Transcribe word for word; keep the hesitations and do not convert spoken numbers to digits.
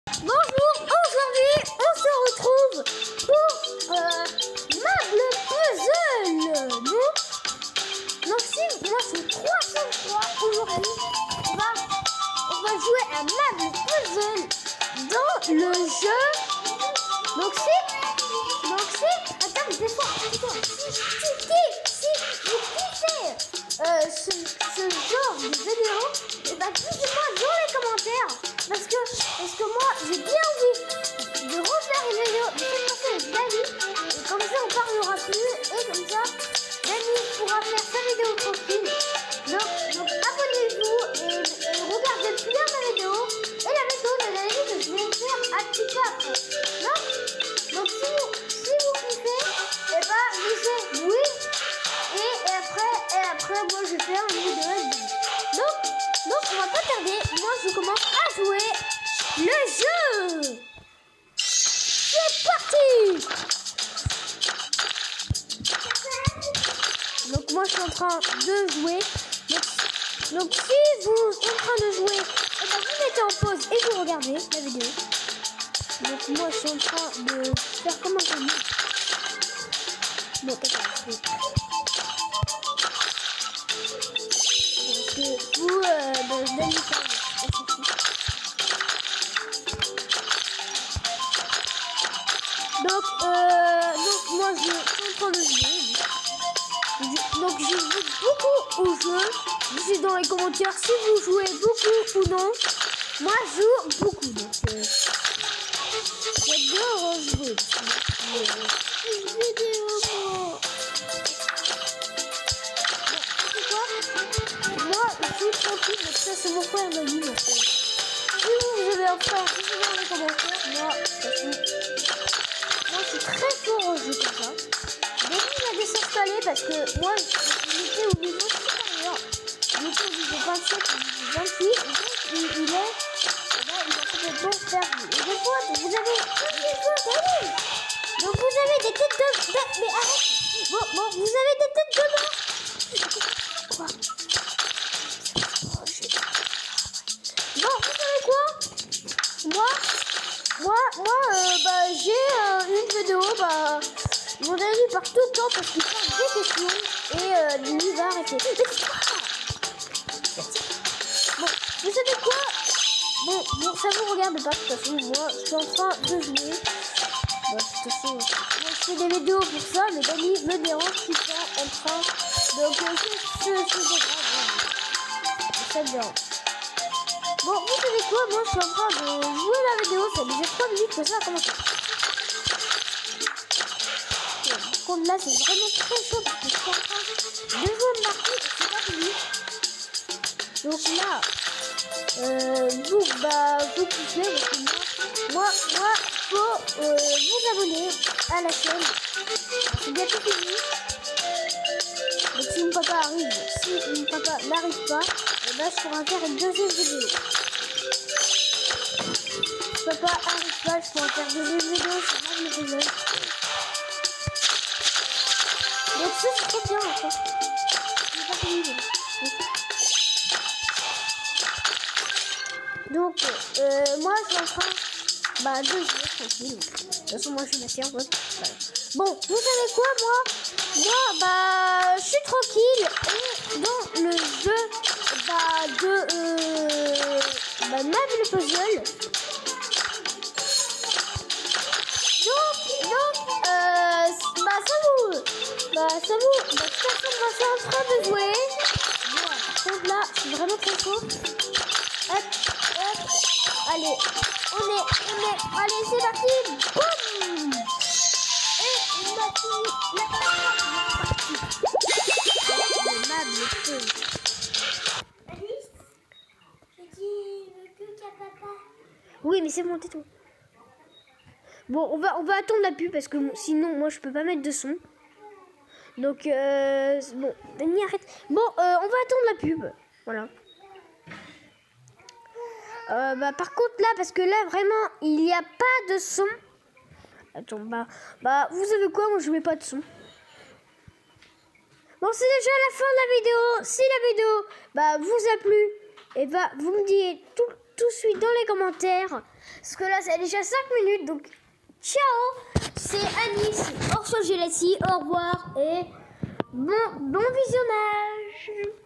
Bonjour, aujourd'hui on se retrouve pour euh, Meuble Puzzle. Donc, donc si moi c'est trois cent trois aujourd'hui, on va, on va jouer à Meuble Puzzle dans le jeu. Donc si, donc si, attends, je vais voir, attends, si, si, si, si vous kiffez euh, ce, ce genre de vidéo, et bah dites-moi dans les commentaires. Parce que, parce que moi, j'ai bien envie de refaire une vidéo de cette façon avec Dani. Et comme ça, on parlera plus. Et comme ça, Dani pourra faire sa vidéo tranquille. Donc, donc abonnez-vous et, et regardez bien ma vidéo. Et la vidéo de Dani que je vais faire un petit peu après. Donc, donc si, vous, si vous kiffez, et bah, laissez oui. Et, et après, et après, moi, je vais faire une vidéo avec Dani. Donc, donc, on va pas tarder. Moi, je commence à jouer le jeu. C'est parti. Donc, moi, je suis en train de jouer. Donc, donc si vous êtes en train de jouer, et ben, vous mettez en pause et vous regardez la vidéo. Donc, moi, je suis en train de faire comment je dis. Bon, d'accord. Parce que vous, euh, ben, je donne du temps. Donc, euh, donc moi je suis en train de jouer. Donc je joue beaucoup au jeu. Dites dans les commentaires si vous jouez beaucoup ou non. Moi je joue beaucoup. Donc euh, j'adore jouer. Une vidéo moi. C'est quoi? Moi je suis tranquille. Donc ça c'est mon frère Dani. Donc euh, si vous avez un frère, si vous avez dans les commentaires, moi je suis. Moi je suis très fort au jeu comme ça. Dani il a désinstallé parce que moi j'étais au niveau supérieur. J'étais au niveau vingt-sept, au niveau vingt-huit. Et donc il, il est. Et là, il a complètement perdu. Et des fois, vous avez toutes les choses, Dani. Donc vous avez des têtes de. de mais arrête. Bon, bon, vous avez des têtes de mort. Quoi? Bon, vous savez quoi? Moi. Moi, moi euh, bah, j'ai euh, une vidéo, bah, mon ami part tout le temps parce qu'il parle des questions et euh, lui va arrêter. Bon, vous savez quoi? Bon, bon, ça vous regarde pas de toute façon, moi, je suis en train de jouer. Bah, de toute façon, moi, je fais des vidéos pour ça, mais Dani me dérange tout le temps en train. Donc, euh, je suis dégrade. Ça me dérange. Bon, vous savez quoi? Moi, je suis en train de jouer la vidéo. Ça fait déjà trois minutes que ça a commencé. Par contre, là, c'est vraiment très chaud parce que je suis en train de jouer une partie et c'est pas fini. Donc là, euh, vous, bah, vous pouvez, parce que moi, moi, moi, faut euh, vous abonner à la chaîne. C'est bientôt fini. Donc si mon papa arrive, si mon papa n'arrive pas, et ben, je pourrai faire une deuxième vidéo. Si papa arrive pas, je pourrais faire deux vidéos sur Meuble Puzzle. Donc ça c'est trop bien en fait. C'est pas fini. Donc euh, moi je suis en train bah, de jouer tranquille. De toute façon moi je suis m'assieds en mode. Voilà. Bon, vous savez quoi moi? Moi bah je suis tranquille et dans le jeu bah, de euh, bah, Meuble Puzzle. Donc, donc, euh, bah ça vous, bah ça vous, bah personne va faire en train de jouer. Bon, par contre là, je suis vraiment très chaud. Hop, hop, allez, on est, on est, allez c'est parti, boum. Et on a fini la partie. Le Meuble Puzzle. Alice, j'ai dit le cul à papa. Oui, mais c'est bon, tais-toi. Bon, on va, on va attendre la pub parce que sinon, moi, je peux pas mettre de son. Donc, euh, bon, Dani, arrête. Bon, euh, on va attendre la pub. Voilà. Euh, bah, par contre, là, parce que là, vraiment, il n'y a pas de son. Attends, bah, bah, vous savez quoi? Moi, je mets pas de son. Bon, c'est déjà la fin de la vidéo. Si la vidéo, bah, vous a plu, et bah, vous me dites tout, tout de suite dans les commentaires. Parce que là, c'est déjà cinq minutes. Donc, ciao. C'est Annie, c'est Orso Gelati. Au revoir et bon, bon visionnage.